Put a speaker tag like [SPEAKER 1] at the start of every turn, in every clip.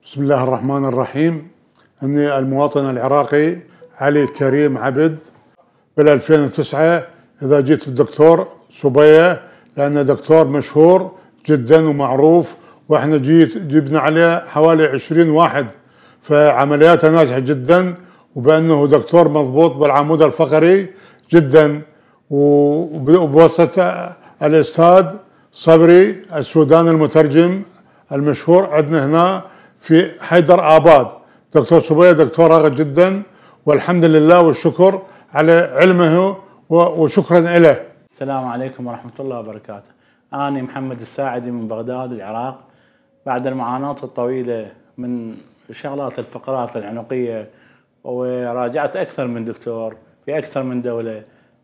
[SPEAKER 1] بسم الله الرحمن الرحيم. أني المواطن العراقي علي كريم عبد. بال 2009 إذا جيت الدكتور صبية، لأنه دكتور مشهور جدا ومعروف، وإحنا جبنا عليه حوالي 20 واحد، فعملياته ناجحة جدا، وبأنه دكتور مضبوط بالعمود الفقري جدا، وبواسطة الأستاذ صبري السوداني المترجم المشهور عندنا هنا في حيدر آباد. دكتور صبية دكتور راغب جدا، والحمد لله والشكر على علمه وشكرا له.
[SPEAKER 2] السلام عليكم ورحمة الله وبركاته. أنا محمد الساعدي من بغداد العراق. بعد المعاناة الطويلة من شغلات الفقرات العنقية، وراجعت أكثر من دكتور في أكثر من دولة،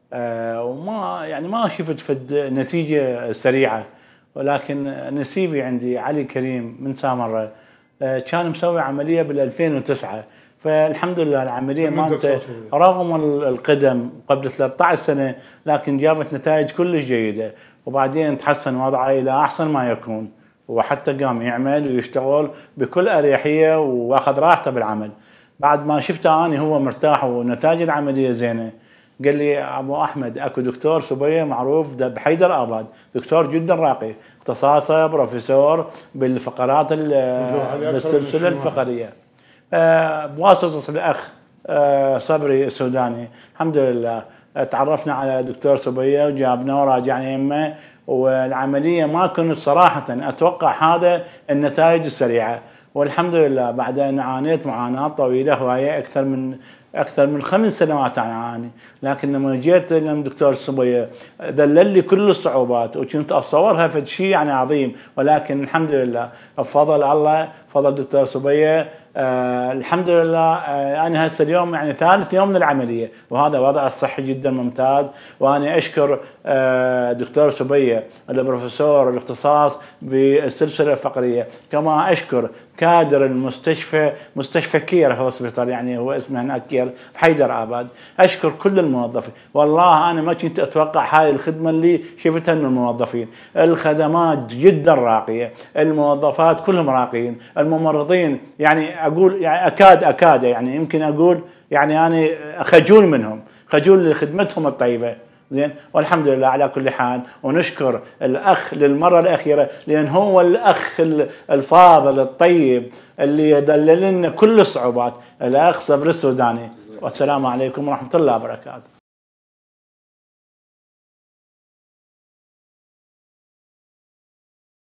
[SPEAKER 2] ما شفت في نتيجة سريعة، ولكن نسيبي عندي علي كريم من سامرة كان مسوي عملية بال 2009. فالحمد لله العملية مالته رغم القدم قبل 13 سنة لكن جابت نتائج كلش جيدة، وبعدين تحسن وضعه إلى أحسن ما يكون، وحتى قام يعمل ويشتغل بكل أريحية واخذ راحته بالعمل. بعد ما شفته أنا هو مرتاح ونتائج العملية زينة، قال لي أبو أحمد أكو دكتور صبية معروف بحيدر آباد، دكتور جدا راقي، اختصاصه بروفيسور بالفقرات بالسلسلة الفقرية. بواسطة الأخ صبري السوداني الحمد لله تعرفنا على دكتور صبية وجابنا وراجعنا يمه، والعملية ما كنت صراحة أتوقع هذا النتائج السريعة، والحمد لله بعد أن عانيت معاناة طويلة هواية أكثر من 5 سنوات أعاني، لكن لما جيت للدكتور صبية ذلل لي كل الصعوبات، وكنت أتصورها في شيء يعني عظيم، ولكن الحمد لله بفضل الله فضل دكتور صبية. الحمد لله أنا هسه اليوم يعني ثالث يوم من العملية، وهذا وضع الصحي جدا ممتاز، وأنا أشكر دكتور صبية البروفيسور الاختصاص بالسلسلة الفقرية، كما أشكر كادر المستشفى، مستشفى كير هوسبيتال، يعني هو اسمه هناك كير بحيدر آباد. أشكر كل الموظفين، والله أنا ما كنت أتوقع هاي الخدمة اللي شفتها من الموظفين. الخدمات جدا راقية، الموظفات كلهم راقيين، الممرضين يعني أقول يعني أكاد يعني يمكن أقول يعني أنا خجول منهم، خجول لخدمتهم الطيبة. زين، والحمد لله على كل حال. ونشكر الأخ للمرة الأخيرة، لأن هو الأخ الفاضل الطيب اللي يدلل لنا كل الصعوبات، الأخ صبري السوداني. والسلام عليكم ورحمة الله وبركاته.